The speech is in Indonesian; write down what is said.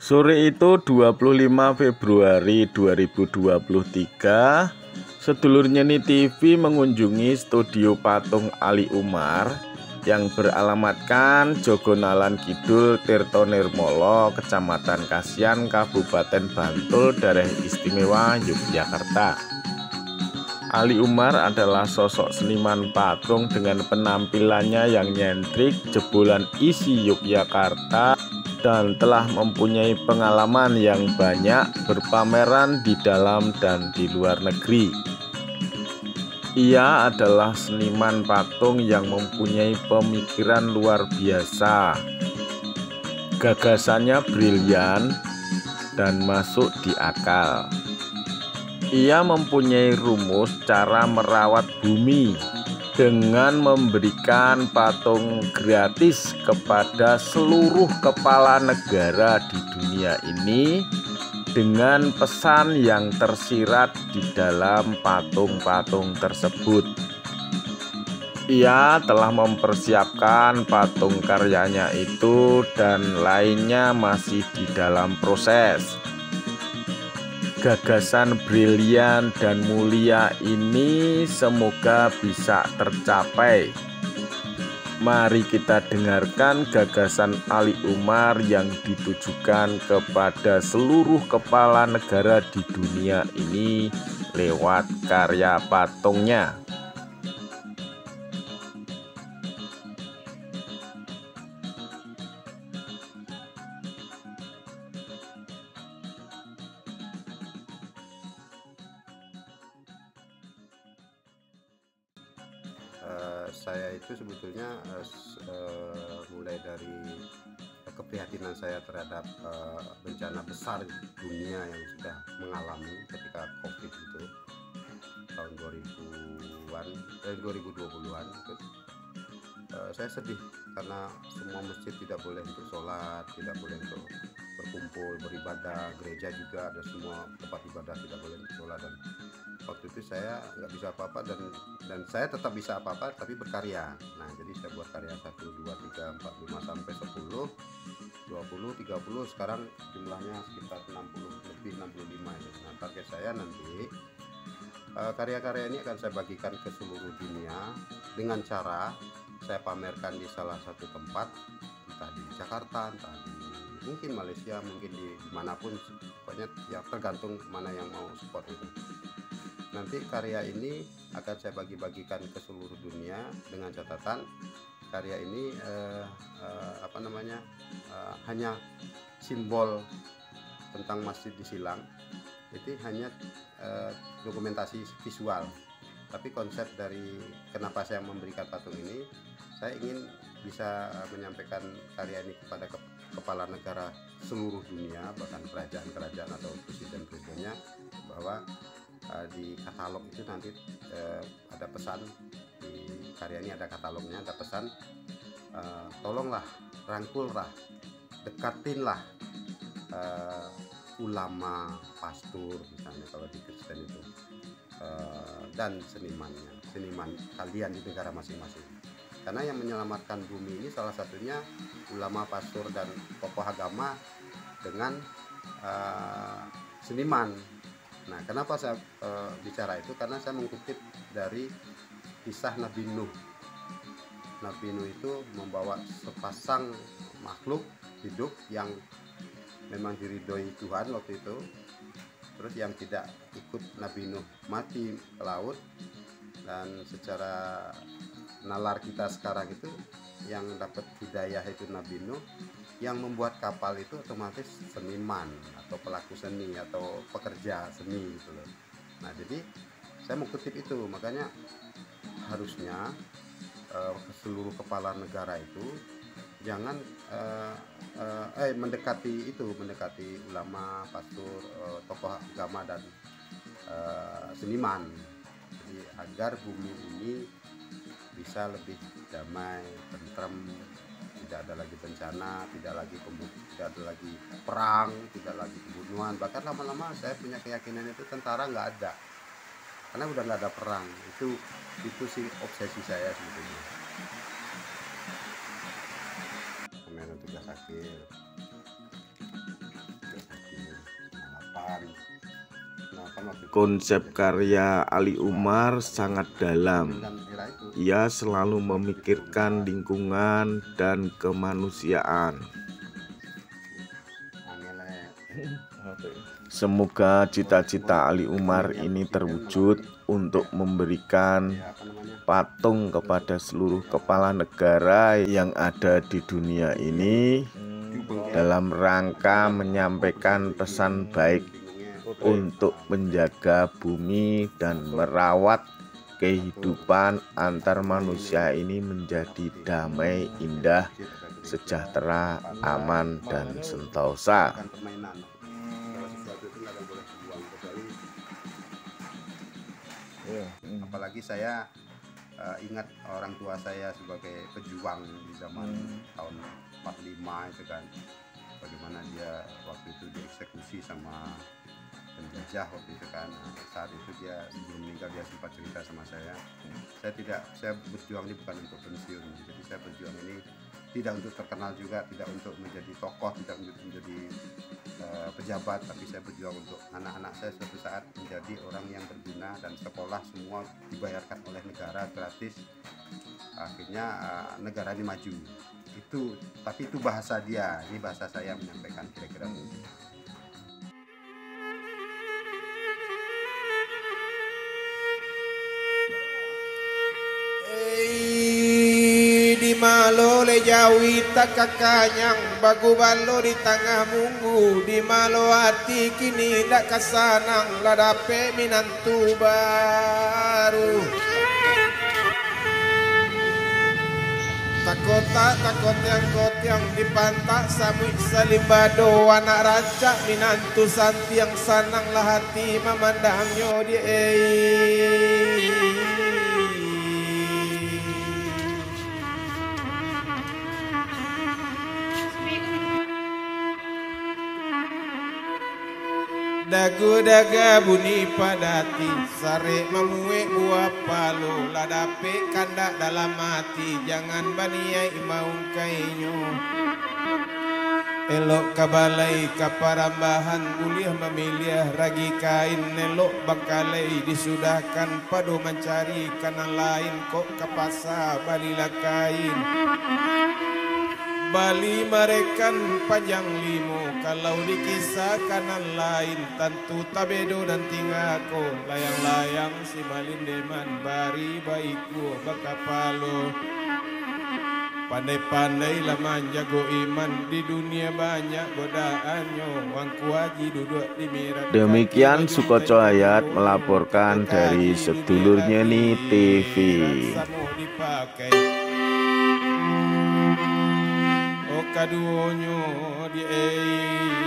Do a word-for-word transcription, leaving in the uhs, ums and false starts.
Sore itu dua puluh lima Februari dua ribu dua puluh tiga, sedulur Nyeni T V mengunjungi studio patung Ali Umar yang beralamatkan Jogonalan Kidul, Tirtonirmolo, Kecamatan Kasihan, Kabupaten Bantul, Daerah Istimewa Yogyakarta. Ali Umar adalah sosok seniman patung dengan penampilannya yang nyentrik, jebolan isi Yogyakarta, dan telah mempunyai pengalaman yang banyak berpameran di dalam dan di luar negeri. Ia adalah seniman patung yang mempunyai pemikiran luar biasa. Gagasannya brilian dan masuk di akal. Ia mempunyai rumus cara merawat bumi dengan memberikan patung gratis kepada seluruh kepala negara di dunia ini dengan pesan yang tersirat di dalam patung-patung tersebut. Ia telah mempersiapkan patung karyanya itu dan lainnya masih di dalam proses. Gagasan brilian dan mulia ini semoga bisa tercapai. Mari kita dengarkan gagasan Ali Umar yang ditujukan kepada seluruh kepala negara di dunia ini lewat karya patungnya. Uh, saya itu sebetulnya uh, uh, mulai dari keprihatinan saya terhadap uh, bencana besar dunia yang sudah mengalami ketika COVID itu tahun dua ribuan, eh, dua ribu dua puluhan itu. Uh, saya sedih karena semua masjid tidak boleh untuk sholat, tidak boleh untuk berkumpul, beribadah, gereja juga ada, semua tempat ibadah tidak boleh untuk sholat. Dan waktu itu saya nggak bisa apa-apa, dan dan saya tetap bisa apa-apa tapi berkarya. Nah, jadi saya buat karya satu, dua, tiga, empat, lima sampai sepuluh, dua puluh, tiga puluh, sekarang jumlahnya sekitar enam puluh lebih, enam puluh lima ya. Nah, target saya nanti uh, karya-karya ini akan saya bagikan ke seluruh dunia dengan cara saya pamerkan di salah satu tempat, entah di Jakarta, entah di mungkin Malaysia, mungkin di manapun, pokoknya ya tergantung mana yang mau support itu. Nanti karya ini akan saya bagi-bagikan ke seluruh dunia dengan catatan karya ini eh, eh, apa namanya eh, hanya simbol tentang Masjid di Silang, itu hanya eh, dokumentasi visual. Tapi konsep dari kenapa saya memberikan patung ini, saya ingin bisa menyampaikan karya ini kepada ke, kepala negara seluruh dunia, bahkan kerajaan-kerajaan atau presiden-presidennya, bahwa Uh, di katalog itu nanti uh, ada pesan, di karya ini ada katalognya, ada pesan, uh, tolonglah, rangkullah, dekatinlah uh, ulama, pastor misalnya kalau di Kristen itu, uh, dan senimannya, seniman kalian di negara masing-masing. Karena yang menyelamatkan bumi ini salah satunya ulama, pastor, dan tokoh agama dengan uh, seniman. Nah, kenapa saya e, bicara itu? Karena saya mengutip dari kisah Nabi Nuh. Nabi Nuh itu membawa sepasang makhluk hidup yang memang diridhoi Tuhan waktu itu. Terus yang tidak ikut Nabi Nuh mati ke laut. Dan secara nalar kita sekarang itu yang dapat hidayah itu Nabi Nuh. Yang membuat kapal itu otomatis seniman atau pelaku seni atau pekerja seni gitu loh. Nah, jadi saya mengutip itu, makanya harusnya uh, seluruh kepala negara itu jangan uh, uh, eh mendekati itu, mendekati ulama, pastor, uh, tokoh agama, dan uh, seniman. Jadi agar bumi ini bisa lebih damai, tentrem, tidak ada lagi bencana, tidak lagi tidak ada lagi perang, tidak lagi pembunuhan. Bahkan lama-lama saya punya keyakinan itu tentara nggak ada, karena udah nggak ada perang. Itu itu sih obsesi saya sebetulnya. Kamera tugas akhir. perkotaan. Nah, kan waktu itu Konsep karya Ali Umar sangat dalam. dengan era itu Ia selalu memikirkan lingkungan dan kemanusiaan. angele Semoga cita-cita Ali Umar ini terwujud untuk memberikan ya, apa namanya patung kepada seluruh kepala negara yang ada di dunia ini dalam rangka menyampaikan pesan baik untuk menjaga bumi dan merawat kehidupan antar manusia ini menjadi damai, indah, sejahtera, aman, dan sentosa. bukan permainan. Kalau sesuatu itu nggak ada boleh dibuang kecuali apalagi saya uh, ingat orang tua saya sebagai pejuang di zaman tahun empat puluh lima itu kan, bagaimana dia waktu itu dieksekusi sama penjajah waktu itu kan. Nah, saat itu dia sebelum meninggal dia sempat cerita sama saya, saya tidak saya berjuang ini bukan untuk pensiun, jadi saya berjuang ini tidak untuk terkenal juga, tidak untuk menjadi tokoh, tidak untuk menjadi uh, pejabat, tapi saya berjuang untuk anak-anak saya suatu saat menjadi orang yang berguna dan sekolah semua dibayarkan oleh negara gratis, akhirnya uh, negara ini maju. Itu tapi itu bahasa dia, ini bahasa saya menyampaikan kira-kira begitu. Di malo le jawi takakanyang bagu balo di tengah munggu di malo hati kini dak kasanang ladape minantu baru takot tak takot yang kot yang dipantak samui salimbado anak rancak minantu santi yang sanang lah hati memandangnya di dagu daga bunyi padati sare mamue buah palu ladape kandak dalam hati jangan baniai maung kainyo elok kabalai kaparambahan kuliah memilih ragi kain elok bangkalai disudahkan padu mencari kanan lain kok kapasa balilah kain Bali merekan panjang limo kalau dikisah kanan lain tentu tabedo dan tingako layang-layang si malindeman bari baiku bakapalo pandai-pandai laman jago iman di dunia banyak godaannya wangku aji duduk di mirat. Demikian Sukoco Hayat melaporkan dari Sedulurnya Nih T V. Kaduonyo di